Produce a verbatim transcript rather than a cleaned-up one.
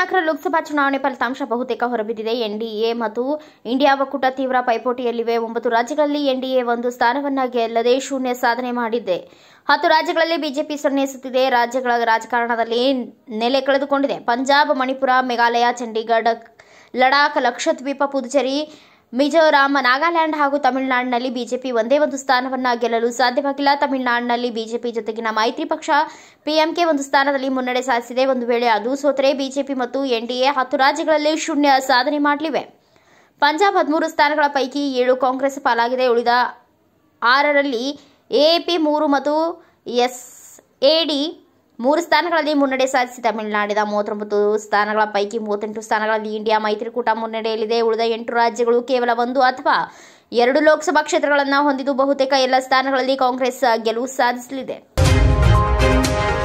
ಹದಿನಾಲ್ಕರ ಲೋಕಸಭಾ ಚುನಾವಣೆ ಫಲಿತಾಂಶ ಬಹುತೇಕ ಹೊರಬಿದ್ದಿದೆ. ಎನ್ಡಿಎ ಮತ್ತು ಇಂಡಿಯಾ ಒಕ್ಕೂಟ ತೀವ್ರ ಪೈಪೋಟಿಯಲ್ಲಿವೆ. ಒಂಬತ್ತು ರಾಜ್ಯಗಳಲ್ಲಿ ಎನ್ಡಿಎ ಒಂದು ಸ್ಥಾನವನ್ನ ಗೆಲ್ಲದೆ ಶೂನ್ಯ ಸಾಧನೆ ಮಾಡಿದೆ. ಹತ್ತು ರಾಜ್ಯಗಳಲ್ಲಿ ಬಿಜೆಪಿ ಸೊನ್ನೆ ಸುತ್ತಿದೆ. ರಾಜ್ಯಗಳ ರಾಜಕಾರಣದಲ್ಲಿ ನೆಲೆ ಕಳೆದುಕೊಂಡಿದೆ. ಪಂಜಾಬ್, ಮಣಿಪುರ, ಮೇಘಾಲಯ, ಚಂಡೀಗಢ, ಲಡಾಖ್, ಲಕ್ಷದ್ವೀಪ, ಪುದುಚೇರಿ, ಮಿಜೋರಾಂ, ನಾಗಾಲ್ಯಾಂಡ್ ಹಾಗೂ ತಮಿಳುನಾಡಿನಲ್ಲಿ ಬಿಜೆಪಿ ಒಂದೇ ಒಂದು ಸ್ಥಾನವನ್ನ ಗೆಲ್ಲಲು ಸಾಧ್ಯವಾಗಿಲ್ಲ. ತಮಿಳುನಾಡಿನಲ್ಲಿ ಬಿಜೆಪಿ ಜೊತೆಗಿನ ಮೈತ್ರಿ ಪಕ್ಷ ಪಿಎಂಕೆ ಒಂದು ಸ್ಥಾನದಲ್ಲಿ ಮುನ್ನಡೆ ಸಾಧಿಸಿದೆ. ಒಂದು ವೇಳೆ ಅದು ಸೋತರೆ ಬಿಜೆಪಿ ಮತ್ತು ಎನ್ಡಿಎ ಹತ್ತು ರಾಜ್ಯಗಳಲ್ಲಿ ಶೂನ್ಯ ಸಾಧನೆ ಮಾಡಲಿವೆ. ಪಂಜಾಬ್ ಹದಿಮೂರು ಸ್ಥಾನಗಳ ಪೈಕಿ ಏಳು ಕಾಂಗ್ರೆಸ್ ಪಾಲಾಗಿದೆ. ಉಳಿದ ಆರರಲ್ಲಿ ಎಎಪಿ ಮೂರು ಮತ್ತು ಎಸ್ಎಡಿ ಮೂರು ಸ್ಥಾನಗಳಲ್ಲಿ ಮುನ್ನಡೆ ಸಾಧಿಸಿ ತಮಿಳುನಾಡಿನ ಮೂವತ್ತೊಂಬತ್ತು ಸ್ಥಾನಗಳ ಪೈಕಿ ಮೂವತ್ತೆಂಟು ಸ್ಥಾನಗಳಲ್ಲಿ ಇಂಡಿಯಾ ಮೈತ್ರಿಕೂಟ ಮುನ್ನಡೆಯಲ್ಲಿದೆ. ಉಳಿದ ಎಂಟು ರಾಜ್ಯಗಳು ಕೇವಲ ಒಂದು ಅಥವಾ ಎರಡು ಲೋಕಸಭಾ ಕ್ಷೇತ್ರಗಳನ್ನು ಹೊಂದಿದ್ದು ಬಹುತೇಕ ಎಲ್ಲ ಸ್ಥಾನಗಳಲ್ಲಿ ಕಾಂಗ್ರೆಸ್ ಗೆಲುವು ಸಾಧಿಸಲಿದೆ.